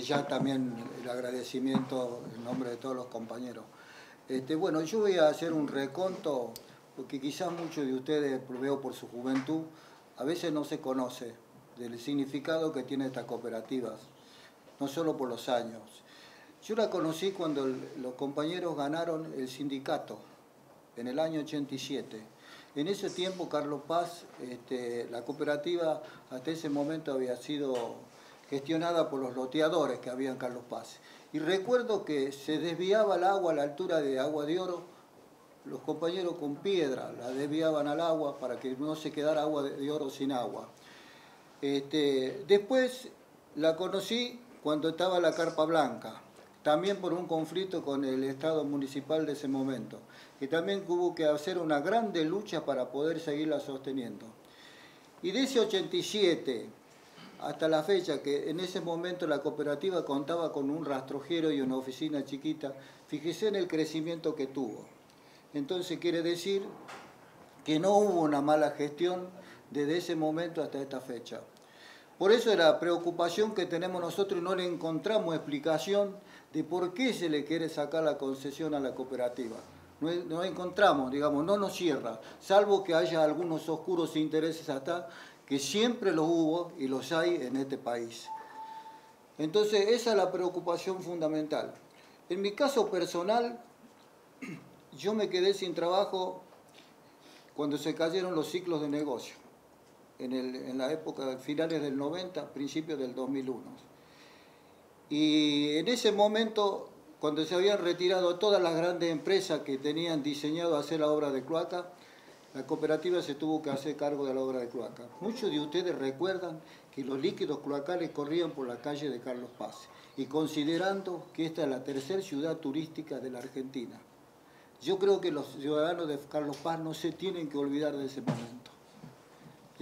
ya también el agradecimiento en nombre de todos los compañeros. Bueno, yo voy a hacer un reconto, porque quizás muchos de ustedes, veo por su juventud, a veces no se conoce del significado que tiene estas cooperativas, no solo por los años. Yo la conocí cuando los compañeros ganaron el sindicato, en el año 87. En ese tiempo, Carlos Paz, la cooperativa hasta ese momento había sido gestionada por los loteadores que había en Carlos Paz. Y recuerdo que se desviaba el agua a la altura de Agua de Oro, los compañeros con piedra la desviaban al agua para que no se quedara Agua de Oro sin agua. Después la conocí cuando estaba la Carpa Blanca, también por un conflicto con el Estado municipal de ese momento, que también hubo que hacer una grande lucha para poder seguirla sosteniendo. Y de ese 87 hasta la fecha, que en ese momento la cooperativa contaba con un rastrojero y una oficina chiquita, fíjese en el crecimiento que tuvo. Entonces quiere decir que no hubo una mala gestión desde ese momento hasta esta fecha. Por eso la preocupación que tenemos nosotros, no le encontramos explicación de por qué se le quiere sacar la concesión a la cooperativa. No encontramos, digamos, no nos cierra, salvo que haya algunos oscuros intereses hasta que siempre los hubo y los hay en este país. Entonces, esa es la preocupación fundamental. En mi caso personal, yo me quedé sin trabajo cuando se cayeron los ciclos de negocio, en la época de finales del 90, principios del 2001. Y en ese momento, cuando se habían retirado todas las grandes empresas que tenían diseñado hacer la obra de cloaca, la cooperativa se tuvo que hacer cargo de la obra de cloaca. Muchos de ustedes recuerdan que los líquidos cloacales corrían por la calle de Carlos Paz, y considerando que esta es la tercera ciudad turística de la Argentina. Yo creo que los ciudadanos de Carlos Paz no se tienen que olvidar de ese momento, de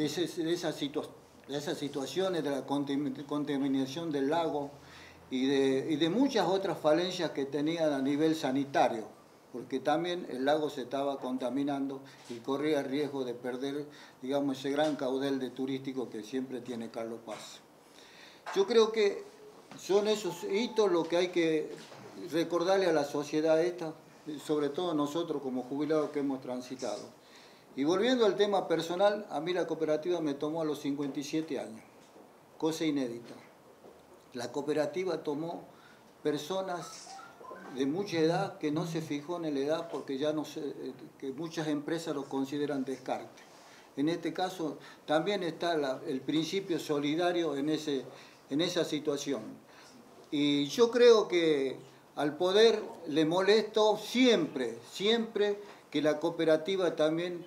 esas situaciones de la contaminación del lago y de muchas otras falencias que tenían a nivel sanitario, porque también el lago se estaba contaminando y corría el riesgo de perder, digamos, ese gran caudal de turístico que siempre tiene Carlos Paz. Yo creo que son esos hitos lo que hay que recordarle a la sociedad esta, sobre todo nosotros como jubilados que hemos transitado. Y volviendo al tema personal, a mí la cooperativa me tomó a los 57 años, cosa inédita. La cooperativa tomó personas de mucha edad que no se fijó en la edad porque ya no sé, que muchas empresas los consideran descarte. En este caso también está el principio solidario en esa situación. Y yo creo que al poder le molestó siempre que la cooperativa también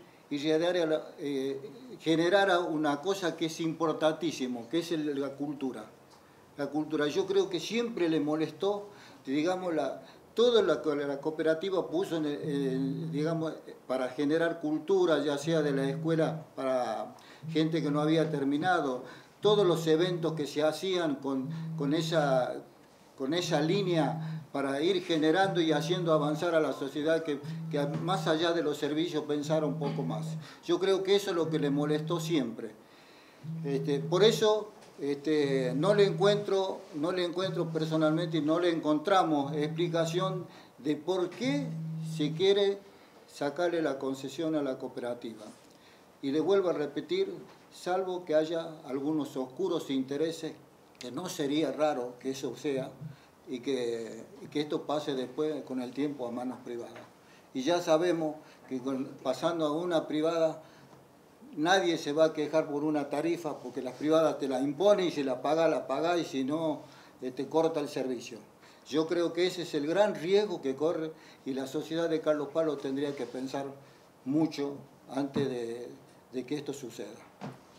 generara una cosa que es importantísimo, que es la cultura. La cultura, yo creo que siempre le molestó, digamos, todo lo que la cooperativa puso, digamos, para generar cultura, ya sea de la escuela para gente que no había terminado, todos los eventos que se hacían con esa línea para ir generando y haciendo avanzar a la sociedad que más allá de los servicios pensara un poco más. Yo creo que eso es lo que le molestó siempre. Por eso no le encuentro personalmente y no le encontramos explicación de por qué se quiere sacarle la concesión a la cooperativa. Y le vuelvo a repetir, salvo que haya algunos oscuros intereses, que no sería raro que eso sea, y que esto pase después con el tiempo a manos privadas. Y ya sabemos que pasando a una privada, nadie se va a quejar por una tarifa, porque las privadas te la imponen y si la pagás y si no, te corta el servicio. Yo creo que ese es el gran riesgo que corre y la sociedad de Carlos Paz tendría que pensar mucho antes de que esto suceda.